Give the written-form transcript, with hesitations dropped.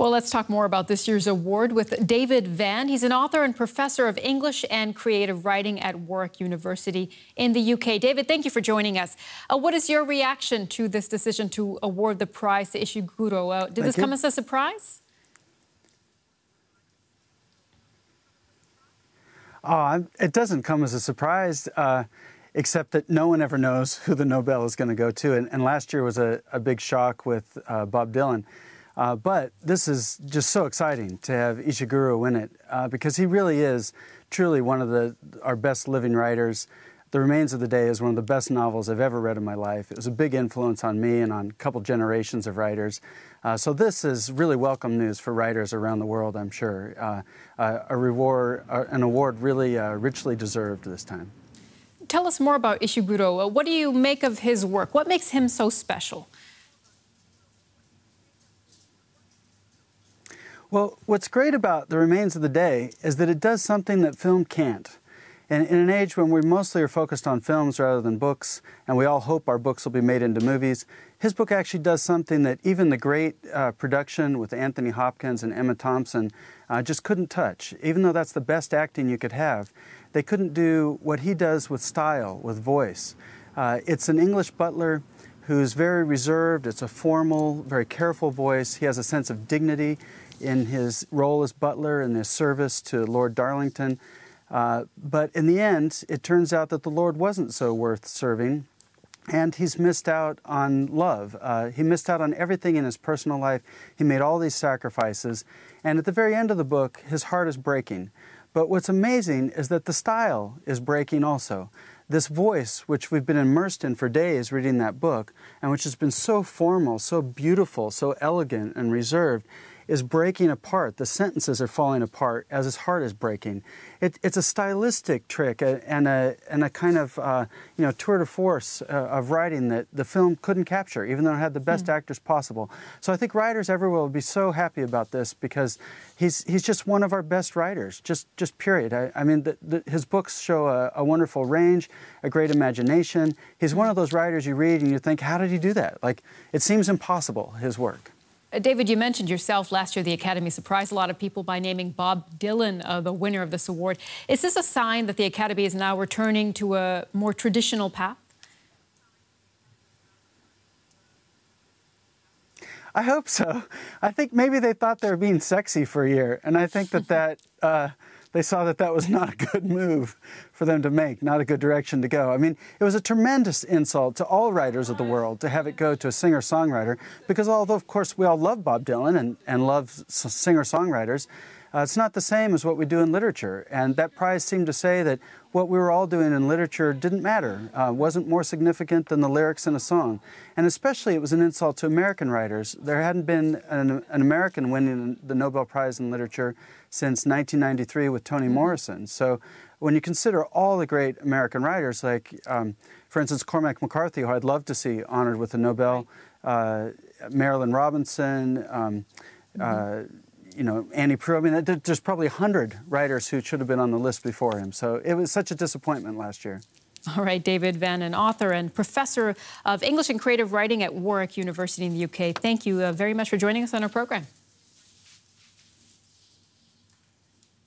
Well, let's talk more about this year's award with David Vann. He's an author and professor of English and creative writing at Warwick University in the UK. David, thank you for joining us. What is your reaction to this decision to award the prize to Ishiguro? Did this come as a surprise? It doesn't come as a surprise, except that no one ever knows who the Nobel is going to go to. And last year was a big shock with Bob Dylan. But this is just so exciting to have Ishiguro win it, because he really is truly one of our best living writers. The Remains of the Day is one of the best novels I've ever read in my life. It was a big influence on me and on a couple generations of writers. So this is really welcome news for writers around the world, I'm sure. An award really richly deserved this time. Tell us more about Ishiguro. What do you make of his work? What makes him so special? Well, what's great about The Remains of the Day is that it does something that film can't. And in an age when we mostly are focused on films rather than books, and we all hope our books will be made into movies, his book actually does something that even the great production with Anthony Hopkins and Emma Thompson just couldn't touch. Even though that's the best acting you could have, they couldn't do what he does with style, with voice. It's an English butler who's very reserved. It's a formal, very careful voice. He has a sense of dignity in his role as butler and his service to Lord Darlington. But in the end, it turns out that the Lord wasn't so worth serving, and he's missed out on love. He missed out on everything in his personal life. He made all these sacrifices, and at the very end of the book, his heart is breaking. But what's amazing is that the style is breaking also. This voice, which we've been immersed in for days reading that book, and which has been so formal, so beautiful, so elegant and reserved, is breaking apart. The sentences are falling apart as his heart is breaking. It's a stylistic trick and a kind of tour de force of writing that the film couldn't capture, even though it had the best actors possible. So I think writers everywhere will be so happy about this, because he's just one of our best writers, just period. I mean, his books show a wonderful range, a great imagination. He's one of those writers you read and you think, how did he do that? Like, it seems impossible, his work. David, you mentioned yourself last year the Academy surprised a lot of people by naming Bob Dylan the winner of this award. Is this a sign that the Academy is now returning to a more traditional path? I hope so. I think maybe they thought they were being sexy for a year, and I think that they saw that that was not a good move for them to make, not a good direction to go. I mean, it was a tremendous insult to all writers of the world to have it go to a singer-songwriter, because although, of course, we all love Bob Dylan and love singer-songwriters, it's not the same as what we do in literature. And that prize seemed to say that what we were all doing in literature didn't matter, wasn't more significant than the lyrics in a song. And especially it was an insult to American writers. There hadn't been an American winning the Nobel Prize in Literature since 1993 with Toni Morrison. So when you consider all the great American writers, like, for instance, Cormac McCarthy, who I'd love to see honored with the Nobel, Marilyn Robinson, Annie Proulx. I mean, there's probably 100 writers who should have been on the list before him. So it was such a disappointment last year. All right, David Vann, an author and professor of English and creative writing at Warwick University in the UK. Thank you very much for joining us on our program.